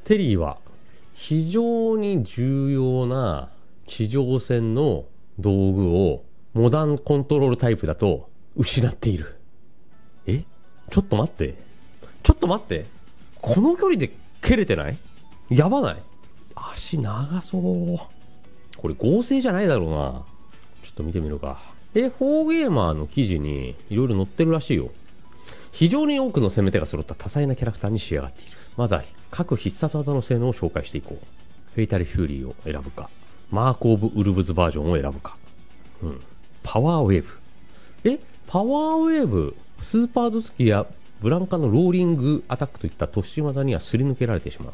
テリーは非常に重要な地上戦の道具をモダンコントロールタイプだと失っている。ちょっと待って。この距離で蹴れてない？やばない？足長そう。これ合成じゃないだろうな。ちょっと見てみるか。フォーゲーマーの記事にいろいろ載ってるらしいよ。非常に多くの攻め手が揃った多彩なキャラクターに仕上がっている。まずは各必殺技の性能を紹介していこう。フェイタルフューリーを選ぶか、マーク・オブ・ウルブズバージョンを選ぶか。パワーウェーブ。パワーウェーブ、スーパー頭突きやブランカのローリングアタックといった突進技にはすり抜けられてしま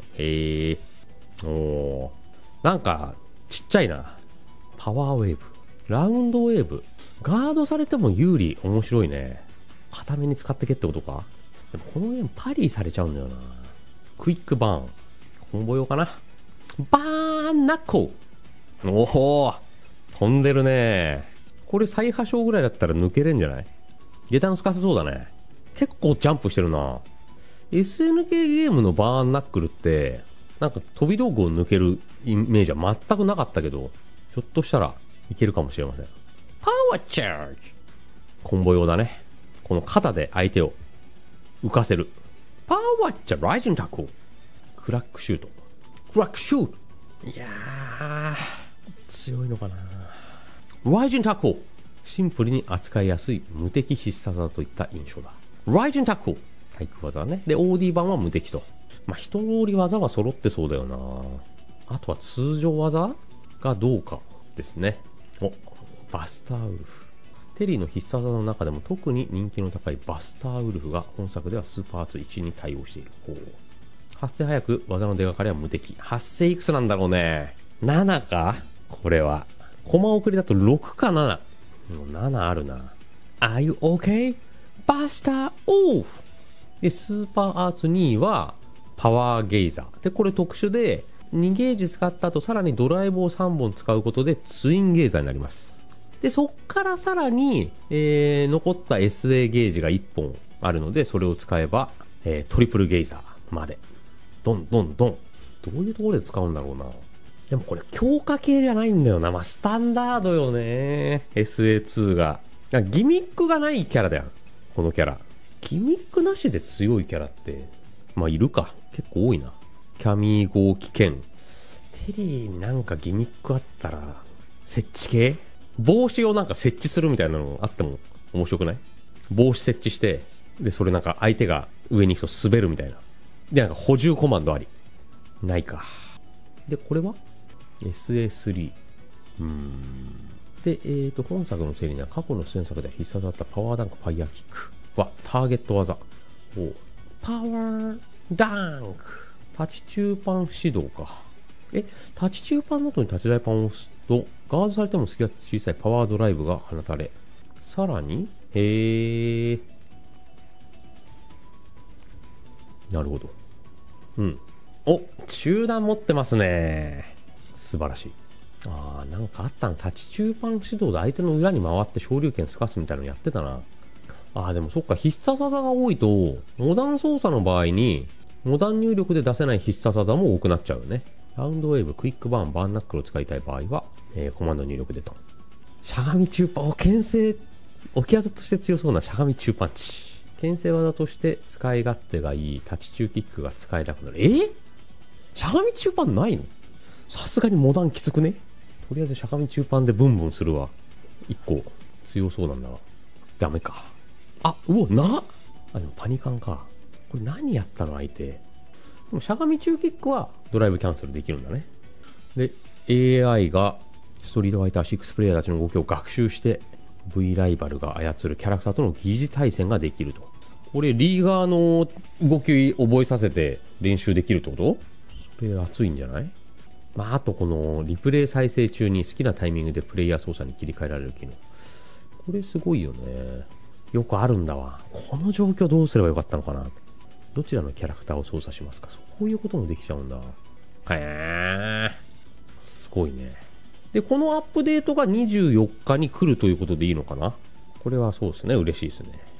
う。なんかちっちゃいな。パワーウェーブ、ラウンドウェーブ、ガードされても有利。面白いね。固めに使ってけってことか。でもこのゲームパリーされちゃうんだよな。クイックバーン、コンボ用かな。バーンナッコ。おお、飛んでるね。これ最破傷ぐらいだったら抜けれんじゃない？下段すかせそうだね。結構ジャンプしてるな。SNK ゲームのバーンナックルってなんか飛び道具を抜けるイメージは全くなかったけど、ひょっとしたらいけるかもしれません。パワーチャージ、コンボ用だね。この肩で相手を浮かせる。パワーチャーライジンタコ、クラックシュート、クラックシュート。いやー強いのかな。ライジンタコ、シンプルに扱いやすい無敵必殺技といった印象だ。ライジンタコ、対空技ね。で OD 版は無敵と。一通り技は揃ってそうだよな。あとは通常技がどうかですね。バスターウルフ。テリーの必殺技の中でも特に人気の高いバスターウルフが本作ではスーパーアーツ1に対応している。発生早く技の出がかりは無敵。発生いくつなんだろうね。7かこれは。コマ送りだと6か7。7あるな。Are you okay? バスターオフで、スーパーアーツ2はパワーゲイザーで、これ特殊で2ゲージ使った後さらにドライブを3本使うことでツインゲイザーになります。でそっからさらに、残った SA ゲージが1本あるので、それを使えば、トリプルゲイザーまでドンドンドン。どういうところで使うんだろうな。でもこれ強化系じゃないんだよな。スタンダードよね SA2 が。ギミックがないキャラだよこのキャラ。ギミックなしで強いキャラっているか。結構多いな。キャミー号危険。テリーになんかギミックあったら設置系、帽子をなんか設置するみたいなのあっても面白くない？帽子設置して、でそれなんか相手が上に行くと滑るみたいな。でなんか補充コマンドあり。ないか。でこれは SA3。で本作のテリーには過去の出演作で必殺だったパワーダンクファイヤーキックはターゲット技。パワーダンク、タチ中パン指導か。タチ中パンの後にタチ大パンを押すとガードされても隙が小さいパワードライブが放たれ、さらになるほど。中段持ってますね。素晴らしい。なんかあったの。タチ中パン指導で相手の裏に回って昇竜拳すかすみたいなのやってたな。でもそっか、必殺技が多いとモダン操作の場合にモダン入力で出せない必殺技も多くなっちゃうよね。ラウンドウェーブ、クイックバーン、バーンナックルを使いたい場合は、コマンド入力でと。しゃがみ中パン、牽制、置き技として強そうなしゃがみ中パンチ。牽制技として使い勝手がいいタチ中キックが使えなくなる。しゃがみ中パンないの？さすがにモダンきつくね？とりあえずしゃがみ中パンでブンブンするわ。1個強そうなんだが。ダメか。でもパニカンか。これ何やったの相手。でもしゃがみ中キックはドライブキャンセルできるんだね。で AI がストリートファイター6プレイヤーたちの動きを学習して V ライバルが操るキャラクターとの疑似対戦ができると。これリーガーの動き覚えさせて練習できるってこと？それ熱いんじゃない？あとこのリプレイ再生中に好きなタイミングでプレイヤー操作に切り替えられる機能。これすごいよね。よくあるんだわ。この状況どうすればよかったのかな。どちらのキャラクターを操作しますか。そういうこともできちゃうんだ。すごいね。で、このアップデートが24日に来るということでいいのかな。これはそうですね。嬉しいですね。